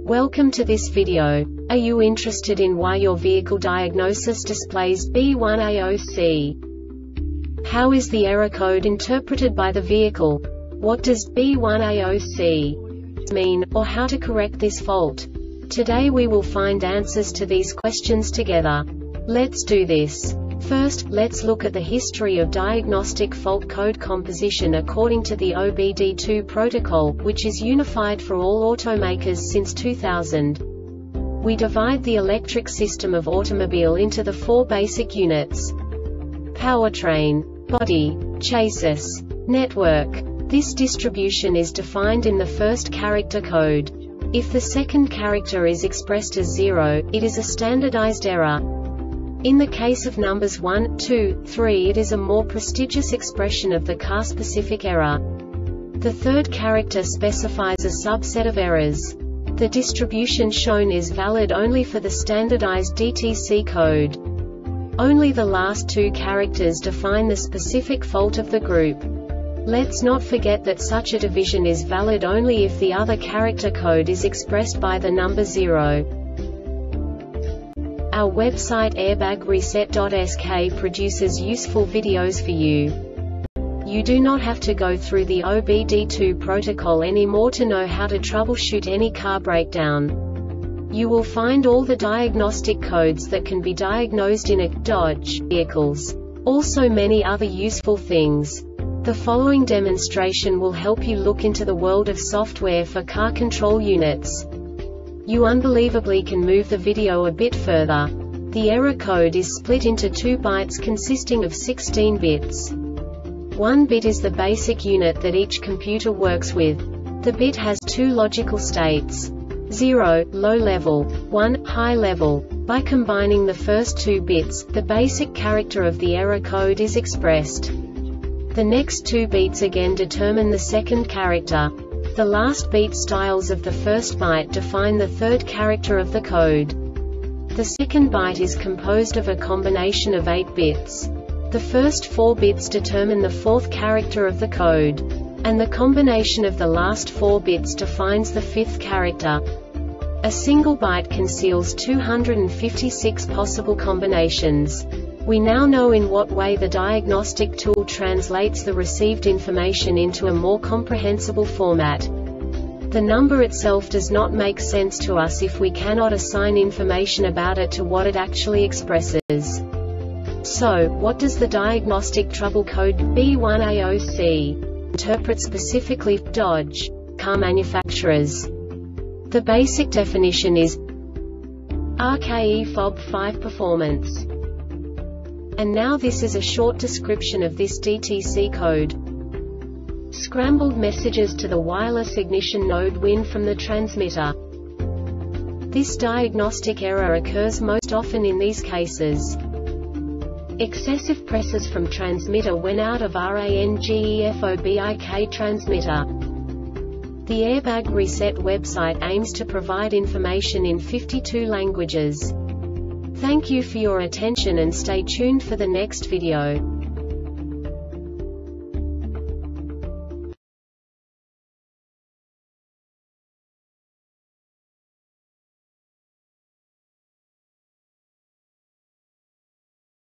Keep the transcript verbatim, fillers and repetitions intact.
Welcome to this video. Are you interested in why your vehicle diagnosis displays B one A zero C? How is the error code interpreted by the vehicle? What does B one A zero C mean, or how to correct this fault? Today we will find answers to these questions together. Let's do this. First, let's look at the history of diagnostic fault code composition according to the O B D two protocol, which is unified for all automakers since two thousand. We divide the electric system of automobile into the four basic units: powertrain, body, chassis, network. This distribution is defined in the first character code. If the second character is expressed as zero, it is a standardized error. In the case of numbers one, two, three, it is a more prestigious expression of the car-specific error. The third character specifies a subset of errors. The distribution shown is valid only for the standardized D T C code. Only the last two characters define the specific fault of the group. Let's not forget that such a division is valid only if the other character code is expressed by the number zero. Our website airbag reset dot S K produces useful videos for you. You do not have to go through the O B D two protocol anymore to know how to troubleshoot any car breakdown. You will find all the diagnostic codes that can be diagnosed in a Dodge vehicles. Also many other useful things. The following demonstration will help you look into the world of software for car control units. You unbelievably can move the video a bit further. The error code is split into two bytes consisting of sixteen bits. One bit is the basic unit that each computer works with. The bit has two logical states: zero, low level, one, high level. By combining the first two bits, the basic character of the error code is expressed. The next two beats again determine the second character. The last beat styles of the first byte define the third character of the code. The second byte is composed of a combination of eight bits. The first four bits determine the fourth character of the code. And the combination of the last four bits defines the fifth character. A single byte conceals two hundred fifty-six possible combinations. We now know in what way the diagnostic tool translates the received information into a more comprehensible format. The number itself does not make sense to us if we cannot assign information about it to what it actually expresses. So, what does the diagnostic trouble code B one A zero C interpret specifically for Dodge car manufacturers? The basic definition is R K E F O B five performance. And now this is a short description of this D T C code. Scrambled messages to the wireless ignition node W I N from the transmitter. This diagnostic error occurs most often in these cases: excessive presses from transmitter when out of RANGEFOBIK transmitter. The Airbag Reset website aims to provide information in fifty-two languages. Thank you for your attention and stay tuned for the next video.